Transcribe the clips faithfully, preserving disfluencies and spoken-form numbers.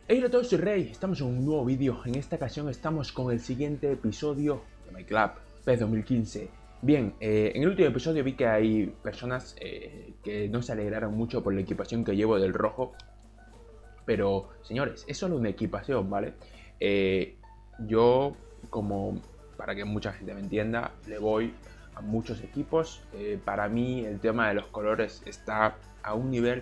Hey a todos, soy Rey, estamos en un nuevo vídeo. En esta ocasión estamos con el siguiente episodio de My Club PES dos mil quince. Bien, eh, en el último episodio vi que hay personas eh, que no se alegraron mucho por la equipación que llevo del rojo. Pero, señores, es solo una equipación, ¿vale? Eh, yo, como para que mucha gente me entienda, le voy a muchos equipos. Eh, para mí el tema de los colores está a un nivel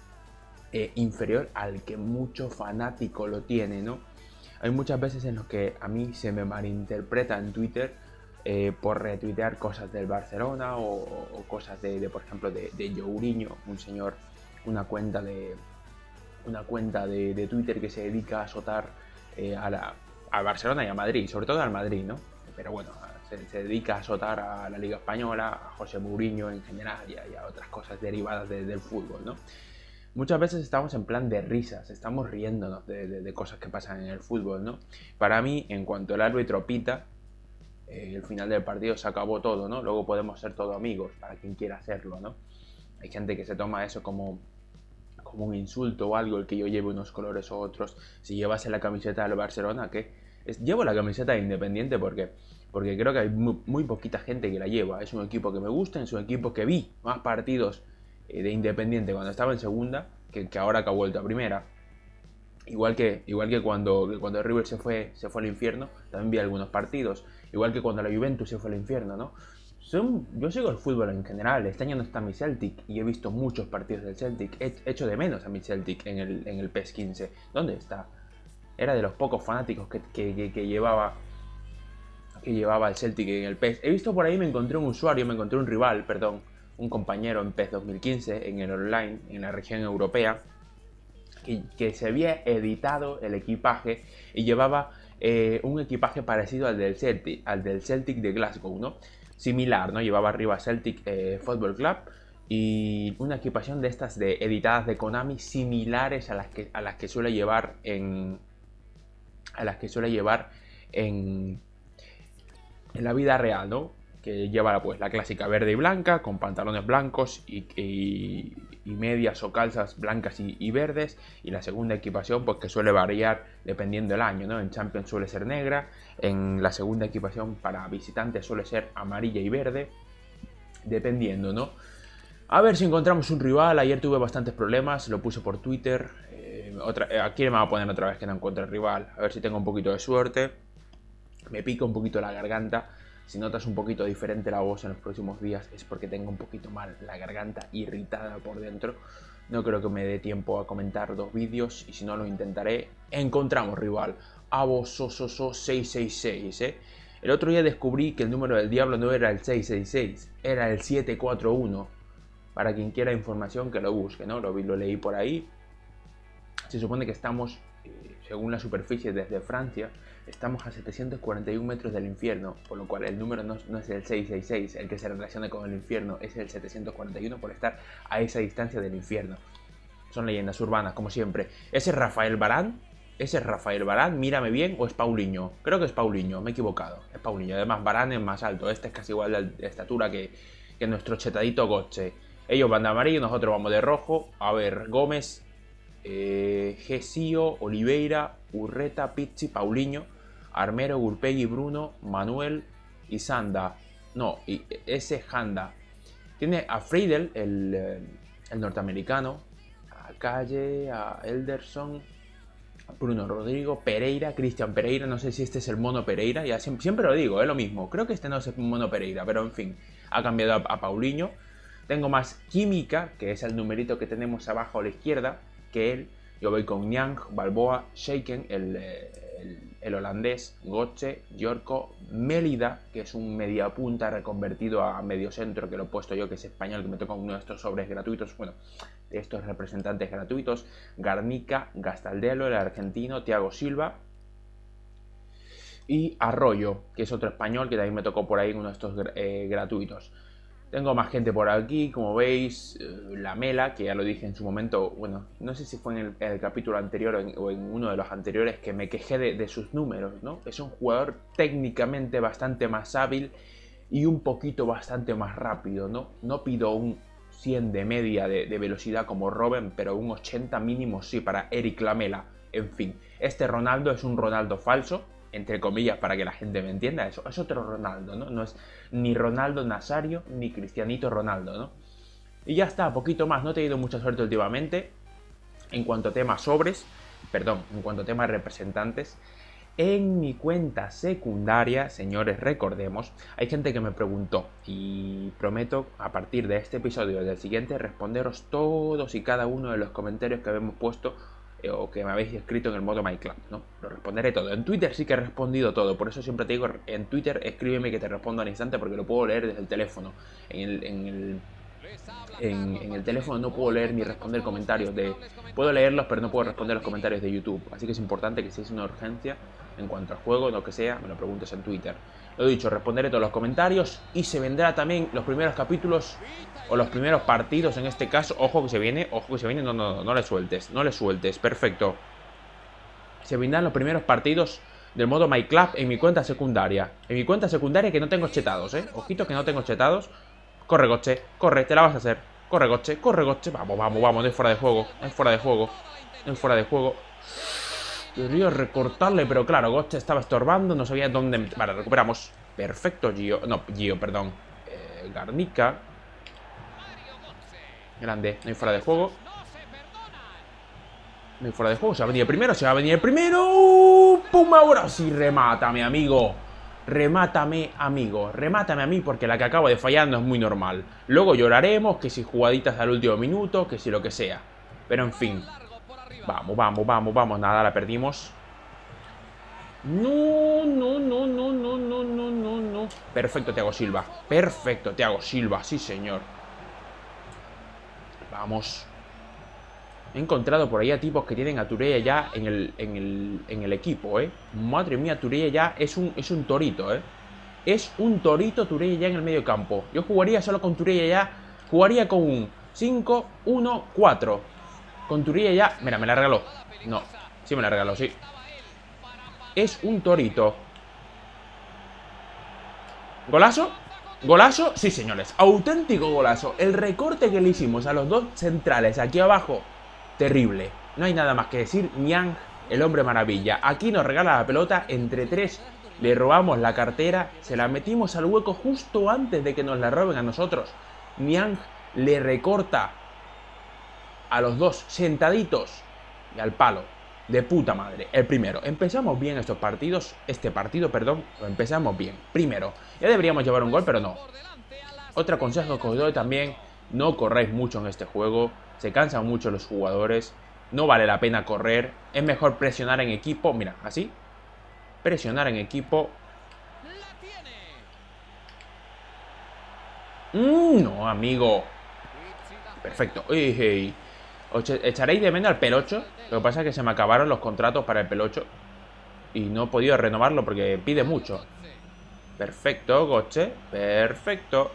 Eh, inferior al que mucho fanático lo tiene, ¿no? Hay muchas veces en los que a mí se me malinterpreta en Twitter eh, por retuitear cosas del Barcelona o, o cosas de, de, por ejemplo, de, de Jourinho, un señor, una cuenta de una cuenta de, de Twitter que se dedica a azotar eh, a, la, a Barcelona y a Madrid, sobre todo al Madrid, ¿no? Pero bueno, se, se dedica a azotar a la Liga Española, a José Mourinho en general y a, y a otras cosas derivadas de, del fútbol, ¿no? Muchas veces estamos en plan de risas, estamos riéndonos de, de, de cosas que pasan en el fútbol, ¿no? Para mí, en cuanto el árbitro pita, eh, el final del partido se acabó todo, ¿no? Luego podemos ser todos amigos, para quien quiera hacerlo, ¿no? Hay gente que se toma eso como, como un insulto o algo, el que yo lleve unos colores u otros. Si llevase la camiseta del Barcelona, ¿qué? Es, llevo la camiseta de Independiente porque, porque creo que hay muy, muy poquita gente que la lleva. Es un equipo que me gusta, es un equipo que vi más partidos de Independiente cuando estaba en segunda que, que ahora que ha vuelto a primera. Igual que, igual que cuando, que cuando River se fue, se fue al infierno, también vi algunos partidos. Igual que cuando la Juventus se fue al infierno, ¿no? Son, yo sigo el fútbol en general. Este año no está mi Celtic y he visto muchos partidos del Celtic. He hecho de menos a mi Celtic en el, en el PES quince. ¿Dónde está? Era de los pocos fanáticos que, que, que, que llevaba que llevaba el Celtic en el PES. He visto por ahí, me encontré un usuario, me encontré un rival, perdón, un compañero en PES dos mil quince, en el online, en la región europea, que, que se había editado el equipaje y llevaba eh, un equipaje parecido al del Celtic, al del Celtic de Glasgow, ¿no? Similar, ¿no? Llevaba arriba Celtic eh, Football Club y una equipación de estas de editadas de Konami similares a las que, a las que suele llevar en a las que suele llevar en, en la vida real, ¿no? Que lleva pues la clásica verde y blanca con pantalones blancos y, y, y medias o calzas blancas y, y verdes, y la segunda equipación pues que suele variar dependiendo del año, ¿no? En Champions suele ser negra, en la segunda equipación para visitantes suele ser amarilla y verde, dependiendo, ¿no? A ver si encontramos un rival. Ayer tuve bastantes problemas, lo puse por Twitter. eh, otra, eh, aquí me va a poner otra vez que no encuentro el rival, a ver si tengo un poquito de suerte. Me pica un poquito la garganta. Si notas un poquito diferente la voz en los próximos días es porque tengo un poquito mal la garganta, irritada por dentro. No creo que me dé tiempo a comentar dos vídeos y si no lo intentaré. Encontramos rival, Abosososo seis seis seis, ¿eh? El otro día descubrí que el número del diablo no era el seis seis seis, era el siete cuatro uno. Para quien quiera información que lo busque, ¿no? Lo, lo leí por ahí. Se supone que estamos, eh, según la superficie desde Francia, estamos a setecientos cuarenta y un metros del infierno, por lo cual el número no, no es el seis seis seis, el que se relaciona con el infierno, es el setecientos cuarenta y uno por estar a esa distancia del infierno. Son leyendas urbanas, como siempre. ¿Ese es Rafael Varane? ¿Ese es Rafael Varane? Mírame bien, ¿o es Paulinho? Creo que es Paulinho, me he equivocado. Es Paulinho, además Varane es más alto, este es casi igual de estatura que, que nuestro chetadito Götze. Ellos van de amarillo, nosotros vamos de rojo. A ver, Gómez, eh, Gesio, Oliveira, Urreta, Pizzi, Paulinho, Armero, Gurpegui, Bruno, Manuel y Sanda. No, y ese Handa. Tiene a Friedel, el, el norteamericano, a Calle, a Elderson, a Bruno Rodrigo, Pereira, Cristian Pereira. No sé si este es el Mono Pereira, ya siempre, siempre lo digo, es lo mismo. Creo que este no es el Mono Pereira, pero en fin, ha cambiado a, a Paulinho. Tengo más Química, que es el numerito que tenemos abajo a la izquierda, que él. Yo voy con Niang, Balboa, Shaken, el, el, el holandés, Götze, Yorko, Mélida, que es un mediapunta reconvertido a mediocentro, que lo he puesto yo, que es español, que me toca uno de estos sobres gratuitos, bueno, de estos representantes gratuitos, Garnica, Gastaldelo, el argentino, Thiago Silva, y Arroyo, que es otro español, que también me tocó por ahí en uno de estos eh, gratuitos. Tengo más gente por aquí, como veis, la Mela, que ya lo dije en su momento, bueno, no sé si fue en el, en el capítulo anterior o en, o en uno de los anteriores, que me quejé de, de sus números, ¿no? Es un jugador técnicamente bastante más hábil y un poquito bastante más rápido, ¿no? No pido un cien de media de, de velocidad como Robben, pero un ochenta mínimo sí para Eric Lamela. En fin, este Ronaldo es un Ronaldo falso, entre comillas, para que la gente me entienda. Eso es otro Ronaldo, ¿no? No es ni Ronaldo Nazario ni Cristianito Ronaldo, ¿no? Y ya está, poquito más. No he tenido mucha suerte últimamente en cuanto a temas sobres, perdón, en cuanto a temas representantes. En mi cuenta secundaria, señores, recordemos, hay gente que me preguntó y prometo a partir de este episodio y del siguiente responderos todos y cada uno de los comentarios que habemos puesto eh, o que me habéis escrito en el modo MyClub, ¿no? Lo responderé todo. En Twitter sí que he respondido todo, por eso siempre te digo, en Twitter escríbeme que te respondo al instante porque lo puedo leer desde el teléfono. En el... En el En, en el teléfono no puedo leer ni responder comentarios de... Puedo leerlos, pero no puedo responder los comentarios de YouTube. Así que es importante que si es una urgencia en cuanto al juego, lo que sea, me lo preguntes en Twitter. Lo dicho, responderé todos los comentarios y se vendrá también los primeros capítulos o los primeros partidos en este caso. Ojo que se viene, ojo que se viene, no, no, no, no le sueltes, no le sueltes, perfecto. Se vendrán los primeros partidos del modo MyClub en mi cuenta secundaria. En mi cuenta secundaria que no tengo chetados, eh. Ojito que no tengo chetados. Corre, Goche, corre, te la vas a hacer. Corre, Goche, corre, Goche. Vamos, vamos, vamos, no hay fuera de juego. No hay fuera de juego. No hay fuera de juego. Quería recortarle, pero claro, Goche estaba estorbando. No sabía dónde... Vale, recuperamos. Perfecto, Gio. No, Gio, perdón. Eh, Garnica. Grande. No hay fuera de juego. No hay fuera de juego. Se va a venir el primero. Se va a venir el primero. ¡Pum! Ahora sí remata, mi amigo. Remátame, amigo, remátame a mí porque la que acabo de fallar no es muy normal. Luego lloraremos, que si jugaditas al último minuto, que si lo que sea. Pero en fin. Vamos, vamos, vamos, vamos. Nada, la perdimos. No, no, no, no, no, no, no, no, no. Perfecto, Thiago Silva. Perfecto, Thiago Silva, sí señor. Vamos. He encontrado por ahí a tipos que tienen a Turella ya en el, en el, en el equipo, ¿eh? Madre mía, Turella ya es un, es un torito, ¿eh? Es un torito Turella ya en el medio campo. Yo jugaría solo con Turella ya. Jugaría con un cinco uno cuatro. Con Turella ya... Mira, me la regaló. No, sí me la regaló, sí. Es un torito. ¿Golazo? ¿Golazo? Sí, señores. Auténtico golazo. El recorte que le hicimos a los dos centrales aquí abajo... Terrible. No hay nada más que decir. Niang, el hombre maravilla. Aquí nos regala la pelota entre tres. Le robamos la cartera. Se la metimos al hueco justo antes de que nos la roben a nosotros. Niang le recorta a los dos sentaditos y al palo. De puta madre. El primero. Empezamos bien estos partidos. Este partido, perdón. Lo empezamos bien. Primero. Ya deberíamos llevar un gol, pero no. Otro consejo que os doy también. No corráis mucho en este juego. Se cansan mucho los jugadores. No vale la pena correr. Es mejor presionar en equipo. Mira, así. Presionar en equipo. Mm, no, amigo. Perfecto. Uy, uy. Os echaréis de menos al Pelocho. Lo que pasa es que se me acabaron los contratos para el Pelocho. Y no he podido renovarlo porque pide mucho. Perfecto, Goche. Perfecto.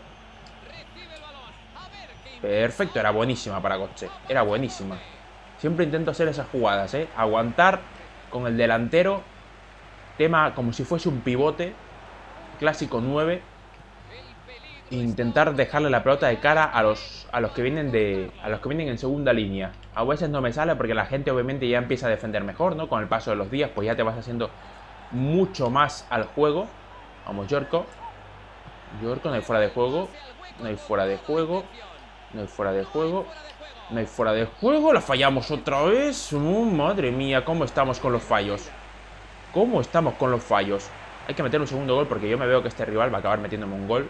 Perfecto, era buenísima para Goche. Era buenísima. Siempre intento hacer esas jugadas, ¿eh? Aguantar con el delantero. Tema como si fuese un pivote. Clásico nueve. E intentar dejarle la pelota de cara a los, a los que vienen de. A los que vienen en segunda línea. A veces no me sale porque la gente obviamente ya empieza a defender mejor, ¿no? Con el paso de los días, pues ya te vas haciendo mucho más al juego. Vamos, Yorko. Yorko, no hay fuera de juego. No hay fuera de juego. No hay fuera de juego. No hay fuera de juego. La fallamos otra vez. Oh, madre mía, cómo estamos con los fallos. ¿Cómo estamos con los fallos? Hay que meter un segundo gol porque yo me veo que este rival va a acabar metiéndome un gol.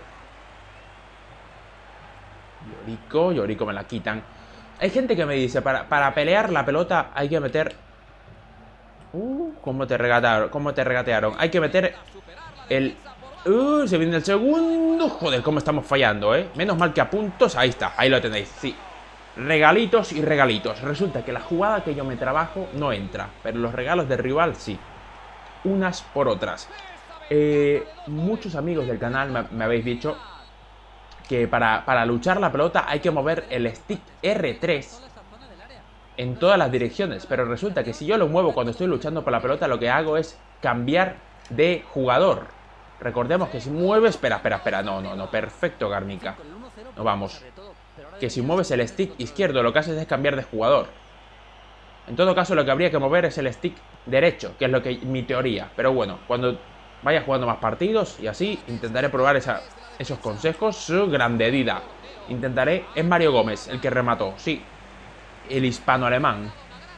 Llorico, Llorico me la quitan. Hay gente que me dice, para, para pelear la pelota hay que meter... Uh, ¿cómo te regatearon? ¿Cómo te regatearon? Hay que meter el... Uh, se viene el segundo. Joder, cómo estamos fallando, ¿eh? Menos mal que a puntos. Ahí está, ahí lo tenéis, sí. Regalitos y regalitos. Resulta que la jugada que yo me trabajo no entra, pero los regalos del rival sí. Unas por otras. eh, Muchos amigos del canal me, me habéis dicho que para, para luchar la pelota hay que mover el stick R tres en todas las direcciones. Pero resulta que si yo lo muevo cuando estoy luchando por la pelota, lo que hago es cambiar de jugador. Recordemos que si mueves... Espera, espera, espera. No, no, no. Perfecto, Garnica. No, vamos. Que si mueves el stick izquierdo, lo que haces es cambiar de jugador. En todo caso, lo que habría que mover es el stick derecho, que es lo que mi teoría. Pero bueno, cuando vaya jugando más partidos y así, intentaré probar esa, esos consejos. Grande Dida. Intentaré... Es Mario Gómez el que remató, sí. El hispano-alemán.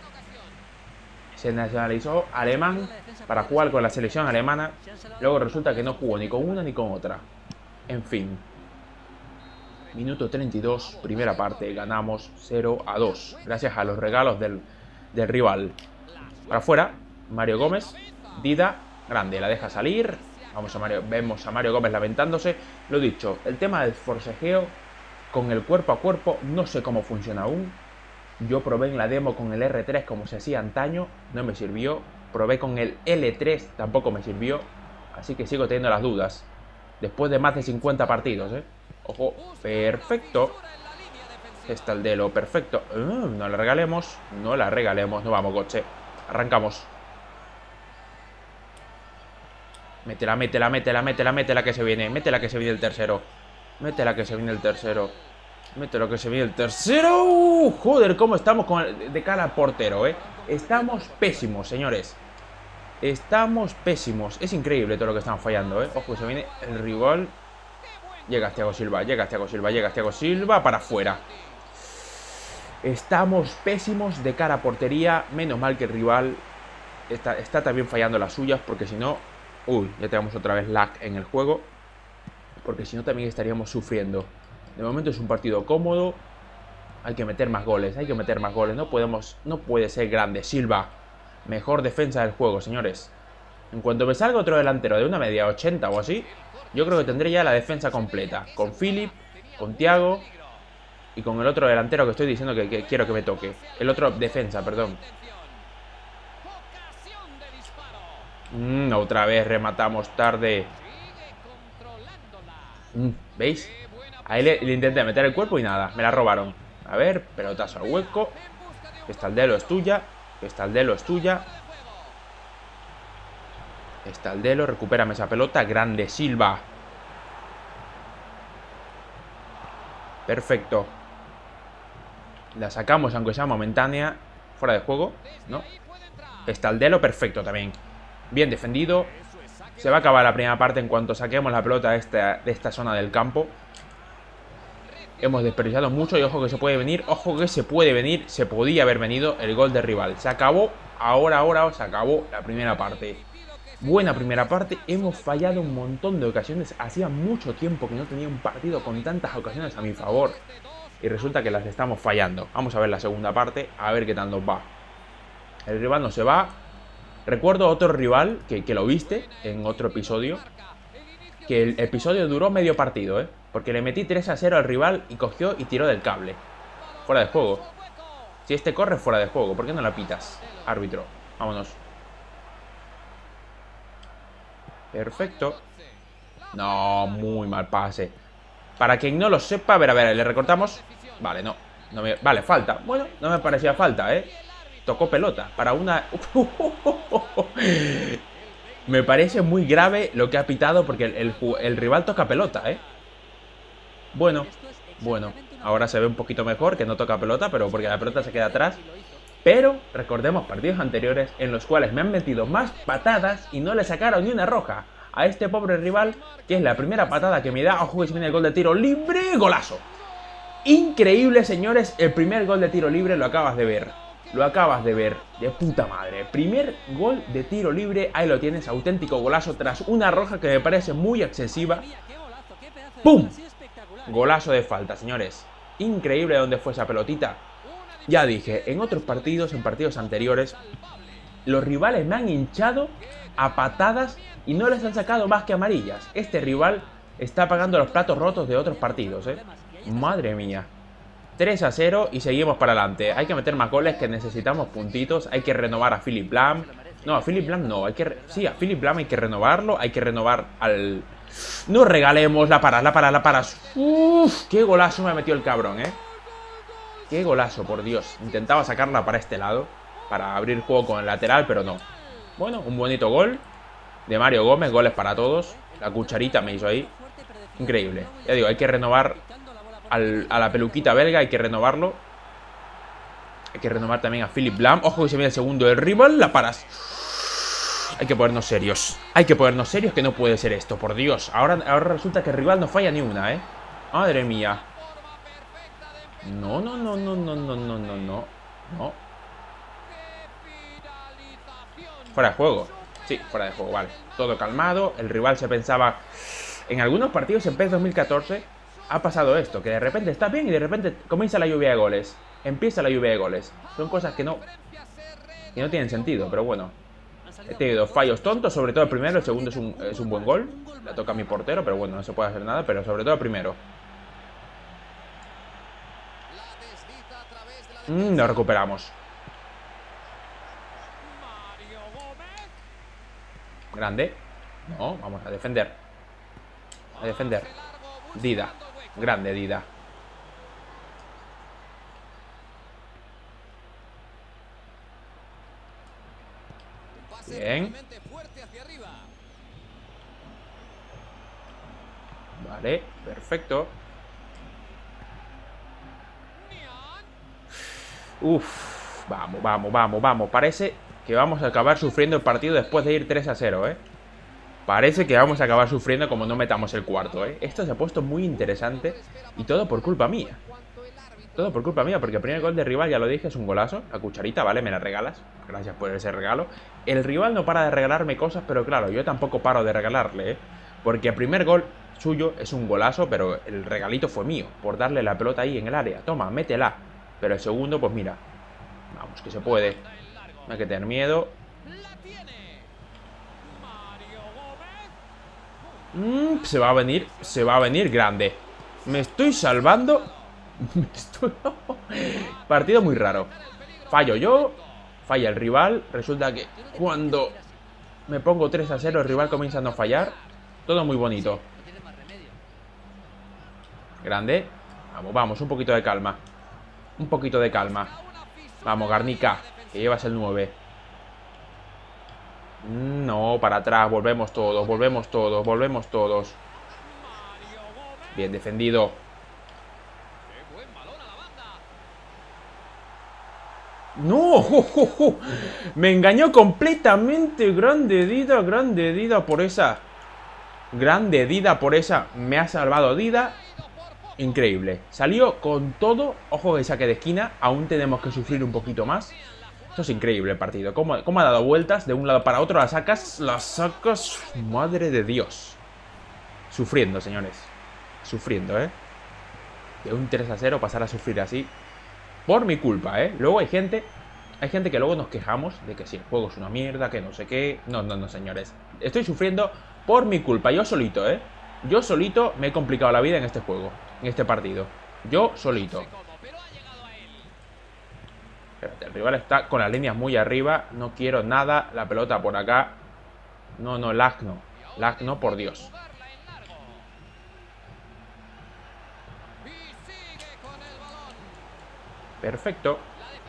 Se nacionalizó alemán para jugar con la selección alemana. Luego resulta que no jugó ni con una ni con otra. En fin. Minuto treinta y dos, primera parte. Ganamos cero a dos. Gracias a los regalos del... del rival. Para afuera, Mario Gómez. Dida, grande, la deja salir. Vamos a Mario, vemos a Mario Gómez lamentándose. Lo dicho, el tema del forcejeo con el cuerpo a cuerpo no sé cómo funciona aún. Yo probé en la demo con el R tres como se hacía antaño, no me sirvió. Probé con el L tres, tampoco me sirvió. Así que sigo teniendo las dudas. Después de más de cincuenta partidos, ¿eh? Ojo, perfecto. Está el Delo, perfecto. Uh, no la regalemos, no la regalemos. No vamos, coche. Arrancamos. Métela, métela, métela, métela, métela que se viene. Métela que se viene el tercero. Métela que se viene el tercero. Métela que se viene el tercero. Uh, joder, cómo estamos con el, de cara al portero, eh. Estamos pésimos, señores. Estamos pésimos. Es increíble todo lo que estamos fallando, eh. Ojo, se viene el rival. Llega Thiago Silva, llega Thiago Silva, llega Thiago Silva para afuera. Estamos pésimos de cara a portería. Menos mal que el rival está, está también fallando las suyas, porque si no... Uy, ya tenemos otra vez lag en el juego. Porque si no también estaríamos sufriendo. De momento es un partido cómodo. Hay que meter más goles, hay que meter más goles. No podemos, no puede ser grande. Silva, mejor defensa del juego, señores. En cuanto me salga otro delantero de una media ochenta o así, yo creo que tendré ya la defensa completa. Con Philip, con Thiago y con el otro delantero que estoy diciendo que, que quiero que me toque. El otro defensa, perdón. Mm, otra vez rematamos tarde. Mm, ¿Veis? Ahí le, le intenté meter el cuerpo y nada, me la robaron. A ver, pelotazo al hueco. Esta el Delo es tuya. Esta el Delo es tuya. Esta el Delo, recupérame esa pelota. Grande Silva. Perfecto. La sacamos aunque sea momentánea. Fuera de juego, ¿no? Está el Delo, perfecto también. Bien defendido. Se va a acabar la primera parte en cuanto saquemos la pelota de esta, de esta zona del campo. Hemos desperdiciado mucho y ojo que se puede venir. Ojo que se puede venir. Se podía haber venido el gol de rival. Se acabó. Ahora, ahora se acabó la primera parte. Buena primera parte. Hemos fallado un montón de ocasiones. Hacía mucho tiempo que no tenía un partido con tantas ocasiones a mi favor. Y resulta que las estamos fallando. Vamos a ver la segunda parte. A ver qué tal nos va. El rival no se va. Recuerdo otro rival que, que lo viste en otro episodio. Que el episodio duró medio partido, ¿eh? Porque le metí tres a cero al rival y cogió y tiró del cable. Fuera de juego. Si este corre, fuera de juego. ¿Por qué no la pitas, árbitro? Vámonos. Perfecto. No, muy mal pase. Para quien no lo sepa, a ver, a ver, le recortamos. Vale, no, no me... Vale, falta. Bueno, no me parecía falta, ¿eh? Tocó pelota. Para una... Me parece muy grave lo que ha pitado porque el, el, el rival toca pelota, ¿eh? Bueno, bueno. Ahora se ve un poquito mejor que no toca pelota, pero porque la pelota se queda atrás. Pero recordemos partidos anteriores en los cuales me han metido más patadas y no le sacaron ni una roja a este pobre rival, que es la primera patada que me da. Ojo que se viene el gol de tiro libre. ¡Golazo! Increíble, señores. El primer gol de tiro libre lo acabas de ver. Lo acabas de ver. De puta madre. Primer gol de tiro libre. Ahí lo tienes. Auténtico golazo tras una roja que me parece muy excesiva. ¡Pum! Golazo de falta, señores. Increíble dónde fue esa pelotita. Ya dije, en otros partidos, en partidos anteriores, los rivales me han hinchado a patadas y no les han sacado más que amarillas. Este rival está pagando los platos rotos de otros partidos, ¿eh? Madre mía. tres a cero y seguimos para adelante. Hay que meter más goles, que necesitamos puntitos. Hay que renovar a Philip Lahm. No, a Philip Lahm no. Hay que... Sí, a Philip Lahm hay que renovarlo. Hay que renovar al... No regalemos la para, la para, la para. Uff, qué golazo me ha metido el cabrón, ¿eh? Qué golazo, por Dios. Intentaba sacarla para este lado, para abrir juego con el lateral, pero no. Bueno, un bonito gol de Mario Gómez. Goles para todos. La cucharita me hizo ahí. Increíble. Ya digo, hay que renovar al, a la peluquita belga. Hay que renovarlo. Hay que renovar también a Philipp Lahm. Ojo que se viene el segundo del rival. La paras. Hay que ponernos serios. Hay que ponernos serios, que no puede ser esto, por Dios. Ahora, ahora resulta que el rival no falla ni una, ¿eh? Madre mía. No, no, no, no, no, no, no, no, no. No. Fuera de juego. Sí, fuera de juego, vale. Todo calmado. El rival se pensaba... En algunos partidos en PES dos mil catorce ha pasado esto, que de repente está bien y de repente comienza la lluvia de goles. Empieza la lluvia de goles. Son cosas que no... Que no tienen sentido, pero bueno. He tenido fallos tontos, sobre todo el primero. El segundo es un, es un buen gol. La toca a mi portero, pero bueno, no se puede hacer nada. Pero sobre todo el primero. Mm, lo recuperamos. Grande. No, vamos a defender. A defender. Dida. Grande, Dida. Bien. Vale, perfecto. Uf, vamos, vamos, vamos, vamos. Parece que vamos a acabar sufriendo el partido después de ir tres a cero, ¿eh? Parece que vamos a acabar sufriendo como no metamos el cuarto, ¿eh? Esto se ha puesto muy interesante y todo por culpa mía. Todo por culpa mía, porque el primer gol de rival, ya lo dije, es un golazo. La cucharita, ¿vale? Me la regalas. Gracias por ese regalo. El rival no para de regalarme cosas, pero claro, yo tampoco paro de regalarle, ¿eh? Porque el primer gol suyo es un golazo, pero el regalito fue mío, por darle la pelota ahí en el área. Toma, métela. Pero el segundo, pues mira. Vamos, que se puede. No hay que tener miedo. Mm, se va a venir, se va a venir grande. Me estoy salvando. Me estoy... Partido muy raro. Fallo yo, falla el rival. Resulta que cuando me pongo tres a cero, el rival comienza a no fallar. Todo muy bonito. Grande. Vamos, vamos, un poquito de calma. Un poquito de calma. Vamos, Garnica, que llevas el nueve. No, para atrás, volvemos todos, volvemos todos, volvemos todos. Bien defendido. ¡No! ¡Jo, jo, jo! Me engañó completamente. Grande Dida, grande Dida por esa. Grande Dida por esa. Me ha salvado Dida. Increíble. Salió con todo. Ojo que saque de esquina. Aún tenemos que sufrir un poquito más. Esto es increíble el partido. ¿Cómo, cómo ha dado vueltas de un lado para otro? La sacas, la sacas. Madre de Dios. Sufriendo, señores. Sufriendo, ¿eh? De un tres a cero pasar a sufrir así. Por mi culpa, ¿eh? Luego hay gente... Hay gente que luego nos quejamos de que si el juego es una mierda, que no sé qué. No, no, no, señores. Estoy sufriendo por mi culpa. Yo solito, ¿eh? Yo solito me he complicado la vida en este juego. En este partido. Yo solito. Espérate, el rival está con las líneas muy arriba. No quiero nada. La pelota por acá. No, no, lag no. Lag no, por Dios. Perfecto.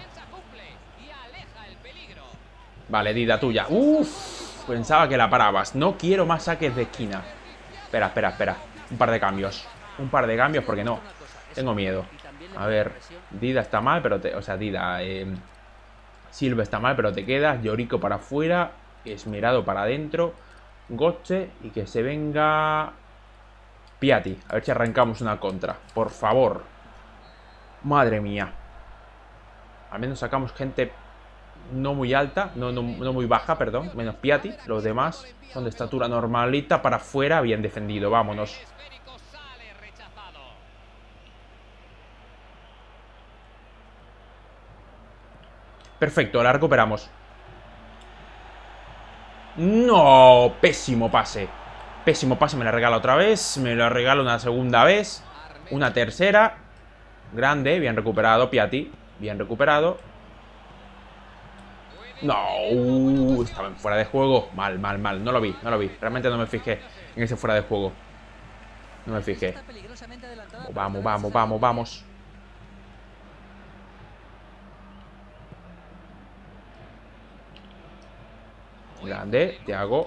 Vale, Dida, tuya. Uff, pensaba que la parabas. No quiero más saques de esquina. Espera, espera, espera. Un par de cambios. Un par de cambios porque no. Tengo miedo. A ver, Dida está mal, pero te... O sea, Dida... Eh, Silva está mal, pero te quedas. Llorico para afuera. Esmerado para adentro. Gotche. Y que se venga... Piatti. A ver si arrancamos una contra. Por favor. Madre mía. Al menos sacamos gente... No muy alta, no, no, no muy baja, perdón. Menos Piatti. Los demás son de estatura normalita. Para afuera, bien defendido, vámonos. Perfecto, la recuperamos. No, pésimo pase. Pésimo pase, me la regala otra vez. Me la regala una segunda vez. Una tercera. Grande, bien recuperado, Piatti. Bien recuperado. No, uh, estaba en fuera de juego. Mal, mal, mal. No lo vi, no lo vi. Realmente no me fijé en ese fuera de juego. No me fijé. Vamos, vamos, vamos, vamos. Grande, Thiago.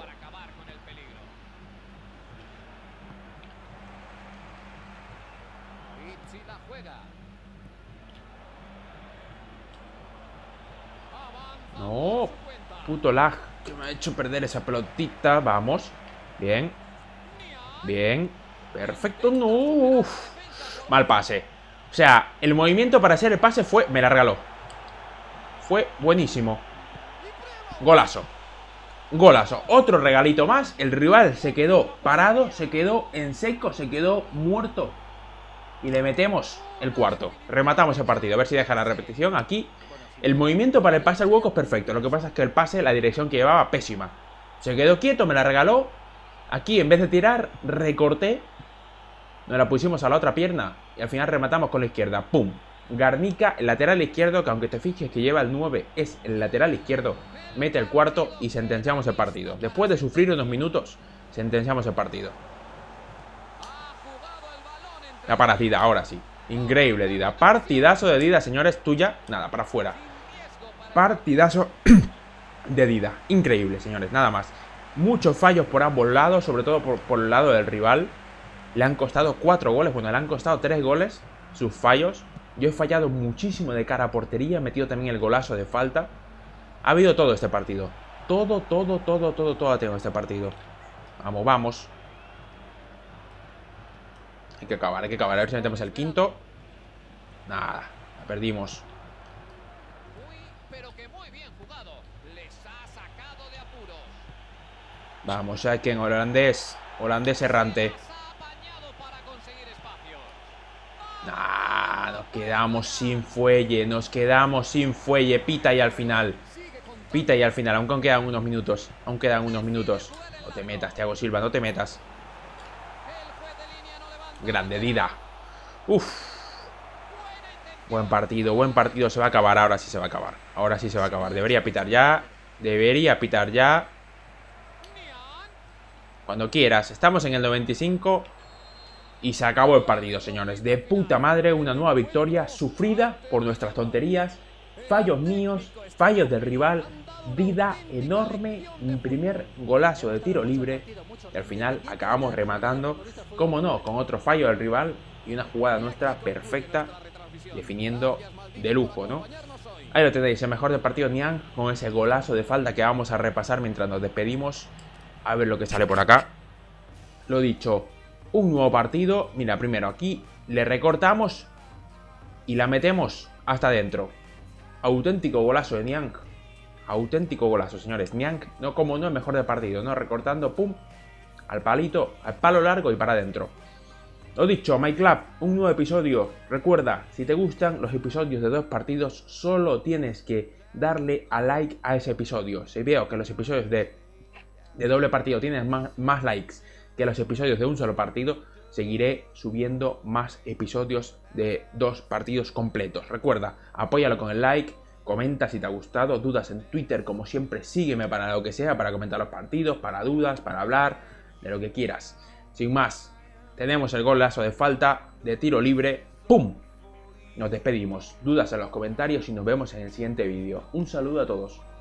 puto lag que me ha hecho perder esa pelotita. Vamos. Bien. Bien. Perfecto. No. Uf. Mal pase. O sea, el movimiento para hacer el pase fue... Me la regaló. Fue buenísimo. Golazo. Golazo. Otro regalito más. El rival se quedó parado. Se quedó en seco. Se quedó muerto. Y le metemos el cuarto. Rematamos el partido. A ver si deja la repetición. Aquí el movimiento para el pase al hueco es perfecto. Lo que pasa es que el pase, la dirección que llevaba, pésima. Se quedó quieto, me la regaló. Aquí en vez de tirar, recorté. Nos la pusimos a la otra pierna. Y al final rematamos con la izquierda. ¡Pum! Garnica, el lateral izquierdo, que aunque te fijes que lleva el nueve, es el lateral izquierdo. Mete el cuarto y sentenciamos el partido. Después de sufrir unos minutos, sentenciamos el partido. La para Dida, ahora sí. Increíble, Dida. Partidazo de Dida, señores. Tuya, nada, para afuera. Partidazo de Dida. Increíble, señores, nada más. Muchos fallos por ambos lados, sobre todo por, por el lado del rival. Le han costado cuatro goles. Bueno, le han costado tres goles sus fallos. Yo he fallado muchísimo de cara a portería. He metido también el golazo de falta. Ha habido todo este partido. Todo, todo, todo, todo, todo ha tenido este partido. Vamos, vamos. Hay que acabar, hay que acabar. A ver si metemos el quinto. Nada, la perdimos. Vamos, ya que en holandés. Holandés errante. Nah, nos quedamos sin fuelle. Nos quedamos sin fuelle. Pita y al final. Pita y al final, aunque aún quedan unos minutos. Aún quedan unos minutos. No te metas, Thiago Silva, no te metas. Grande, Dida. Uf. Buen partido, buen partido. Se va a acabar, ahora sí se va a acabar. Ahora sí se va a acabar. Debería pitar ya. Debería pitar ya. Cuando quieras. Estamos en el noventa y cinco. Y se acabó el partido, señores. De puta madre, una nueva victoria sufrida por nuestras tonterías. Fallos míos, fallos del rival. Dida enorme. Mi primer golazo de tiro libre. Y al final acabamos rematando, como no, con otro fallo del rival. Y una jugada nuestra perfecta, definiendo de lujo, ¿no? Ahí lo tenéis, el mejor del partido Niang, con ese golazo de falta que vamos a repasar mientras nos despedimos. A ver lo que sale por acá. Lo dicho, un nuevo partido. Mira, primero aquí le recortamos y la metemos hasta adentro. Auténtico golazo de Niang. Auténtico golazo, señores. Niang, no como no, el mejor del partido, ¿no? Recortando, pum, al palito, al palo largo y para adentro. Lo dicho, MyClub, un nuevo episodio. Recuerda, si te gustan los episodios de dos partidos, solo tienes que darle a like a ese episodio. Si veo que los episodios de, de doble partido tienen más, más likes que los episodios de un solo partido, seguiré subiendo más episodios de dos partidos completos. Recuerda, apóyalo con el like, comenta si te ha gustado, dudas en Twitter, como siempre, sígueme para lo que sea, para comentar los partidos, para dudas, para hablar, de lo que quieras. Sin más, tenemos el golazo de falta, de tiro libre, ¡pum! Nos despedimos. Dudas en los comentarios y nos vemos en el siguiente vídeo. Un saludo a todos.